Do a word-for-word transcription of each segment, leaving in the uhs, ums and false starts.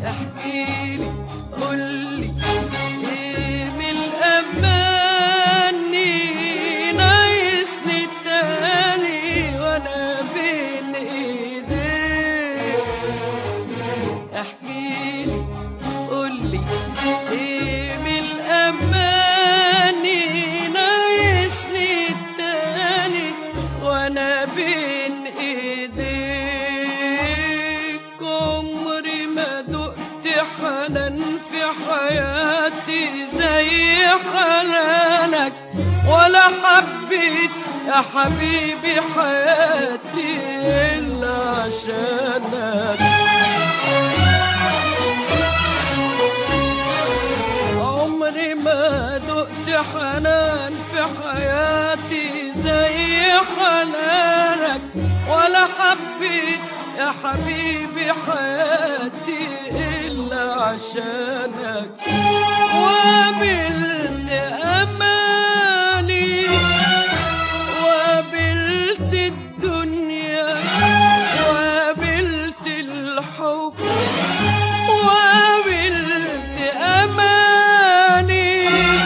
احكيلي قولي ايه من الاماني ناقصني التاني وانا بين ايديك. احكيلي قولي ايه من الاماني ناقصني التاني وانا بين ايديك. عمري ما دقت حنان في حياتي زي حنانك، ولا حبيت يا حبيبي حياتي إلا عشانك. عمري ما دقت حنان في حياتي زي حنانك، ولا حبيت يا حبيبي حياتي إلا عشانك. وقابلت أماني وقابلت الدنيا وقابلت الحب، وقابلت أماني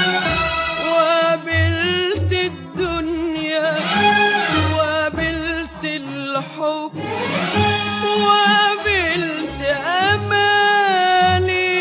وقابلت الدنيا وقابلت الحب، وقابلت أماني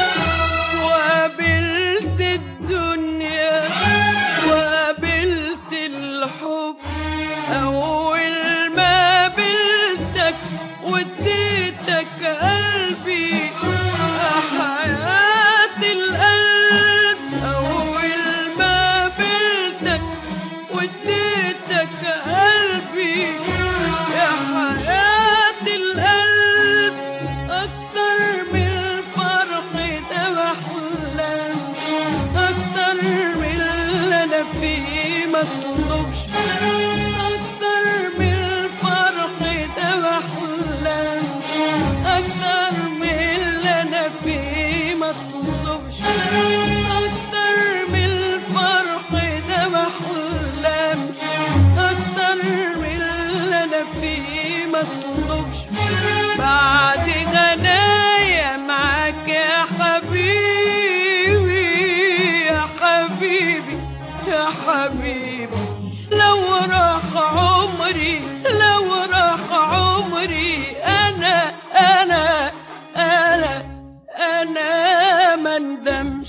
وقابلت الدنيا وقابلت الحب. أول ما قابلتك واديتك قلبي يا حياة القلب. أول ما قابلتك واديتك قلبي يا حياة القلب، أكتر من الفرح ده بحلم، أكتر من اللي أنا فيه مطلوبش، أكتر من الفرح ده بحلم، أكتر من اللي أنا فيه مطلوبش، أكتر من الفرح ده بحلم، أكتر من اللي أنا فيه مطلوبش. بعد غنايا معاك يا حبيبي يا حبيبي يا حبيبي، لو راح عمري لو راح عمري أنا أنا أنا أنا ما ندمش.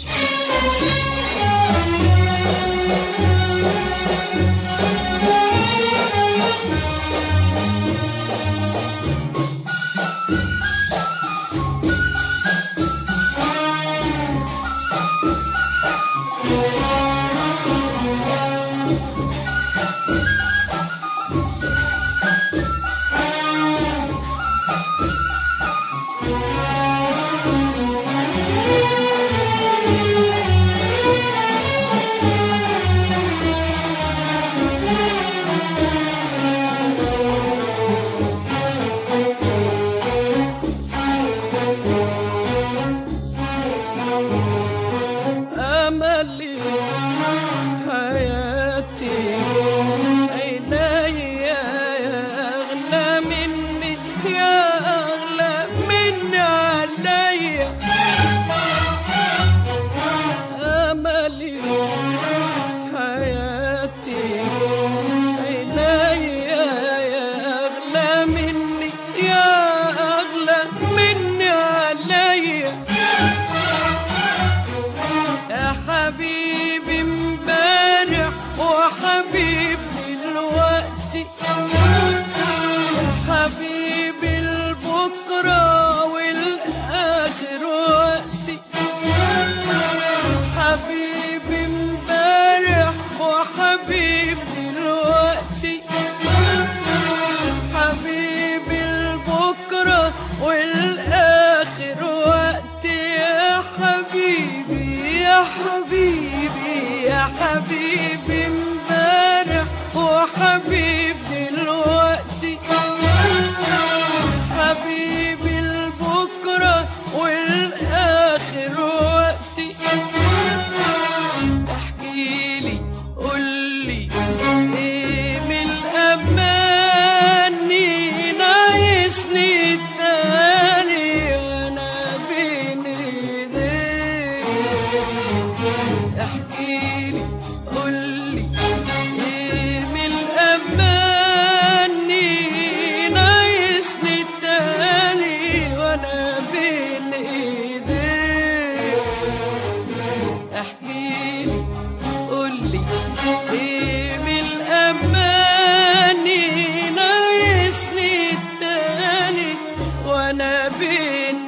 بين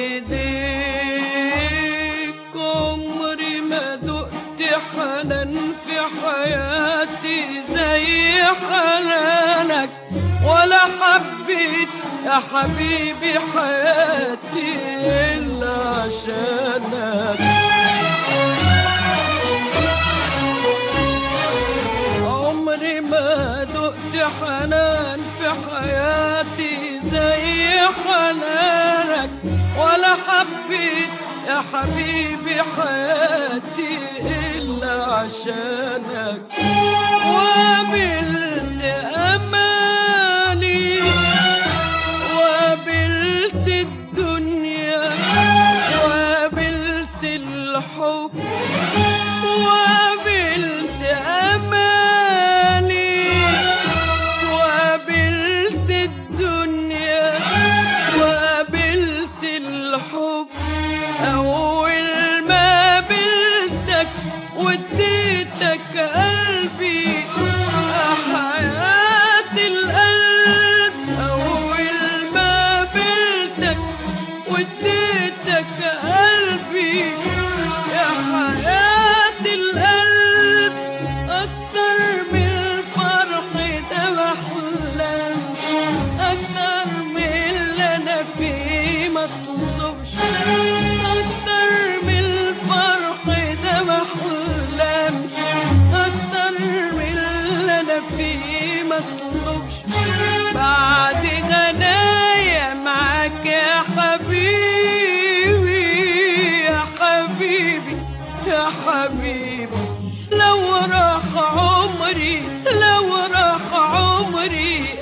ايديك. عمري ما دقت حنان في حياتي زي حنانك، ولا حبيت يا حبيبي حياتي إلا عشانك. عمري ما دقت حنان في حياتي زي حنانك، ولا حبيت يا حبيبي حياتي إلا عشانك. وقابلت أماني وقابلت الدنيا وقابلت الحب وقابلت أماني وقابلت الدنيا وقابلت الحب. أول ما قابلتك واديتك قلبي حياة القلب. أول ما قابلتك واديتك قلبي يا حياة القلب. أكتر من الفرح ده بحلم، أكتر من اللي أنا فيه مطلوبش. أكتر من الفرح ده بحلم، أكتر من اللي أنا فيه مطلوبش. بعد غنايا معاك يا حبيبي يا حبيبي يا حبيبي. لو راح عمري لو راح عمري